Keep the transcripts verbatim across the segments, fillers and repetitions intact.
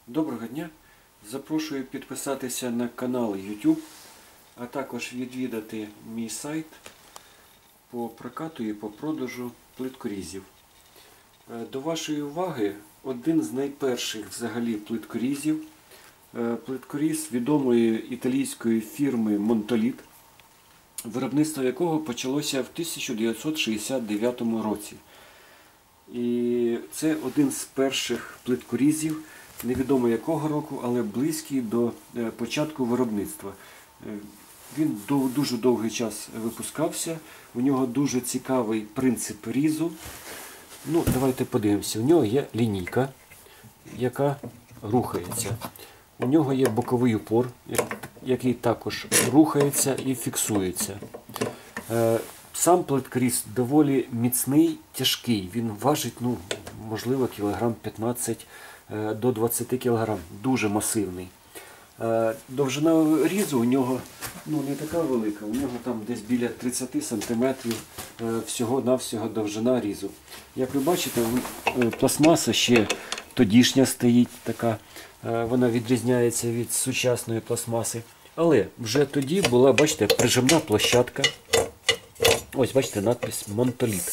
Доброго дня! Запрошую підписатися на канал YouTube, а також відвідати мій сайт по прокату і по продажу плиткорізів. До вашої уваги один з найперших взагалі плиткорізів. Плиткоріз відомої італійської фірми Монтоліт, виробництво якого почалося в тисяча дев'ятсот шістдесят дев'ятому році. І це один з перших плиткорізів, невідомо якого року, але близький до початку виробництва. Він дуже довгий час випускався, у нього дуже цікавий принцип різу. Ну, давайте подивимося. У нього є лінійка, яка рухається. У нього є боковий упор, який також рухається і фіксується. Сам плиткоріз доволі міцний, тяжкий. Він важить, ну, можливо, кілограм п'ятнадцять до двадцяти кілограм. Дуже масивний. Довжина різу у нього ну, не така велика. У нього там десь біля тридцяти сантиметрів всього-навсього довжина різу. Як ви бачите, пластмаса ще тодішня стоїть така. Вона відрізняється від сучасної пластмаси. Але вже тоді була, бачите, прижимна площадка. Ось, бачите, надпис «Монтоліт».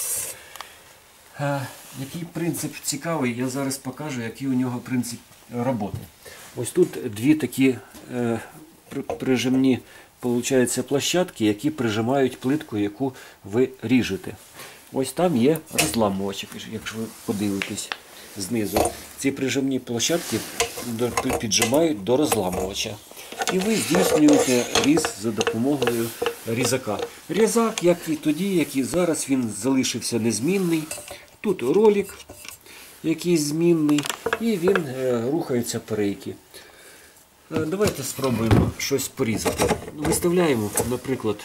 Який принцип цікавий, я зараз покажу, який у нього принцип роботи. Ось тут дві такі е, прижимні, получаються, площадки, які прижимають плитку, яку ви ріжете. Ось там є розламувач, якщо ви подивитесь знизу. Ці прижимні площадки піджимають до розламувача. І ви здійснюєте різ за допомогою різака. Різак, як і тоді, як і зараз, він залишився незмінний. Тут ролик, який змінний, і він е, рухається по рейки. Е, давайте спробуємо щось порізати. Виставляємо, наприклад,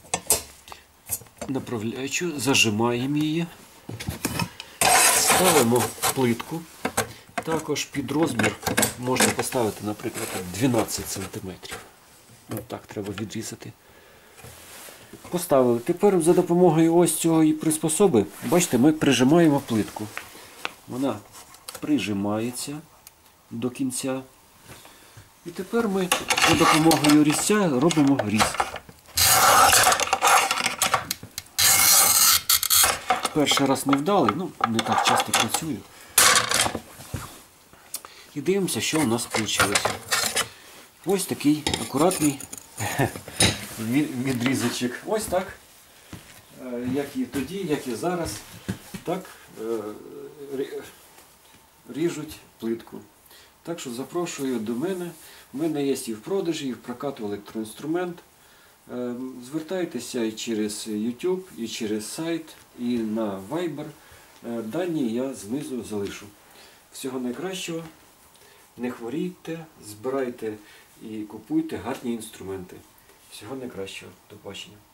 направляючу, зажимаємо її, ставимо плитку. Також під розмір можна поставити, наприклад, дванадцять сантиметрів. Ось так треба відрізати. Поставили. Тепер за допомогою ось цього і приспособи, бачите, ми прижимаємо плитку. Вона прижимається до кінця. І тепер ми за допомогою різця робимо різ. Перший раз не вдалий, ну не так часто працюю. І дивимося, що у нас вийшло. Ось такий акуратний відрізочок. Ось так, як і тоді, як і зараз, так ріжуть плитку. Так що запрошую до мене. У мене є і в продажі, і в прокату електроінструмент. Звертайтеся і через YouTube, і через сайт, і на Viber. Дані я знизу залишу. Всього найкращого. Не хворійте, збирайте і купуйте гарні інструменти. Всього найкращого. До побачення.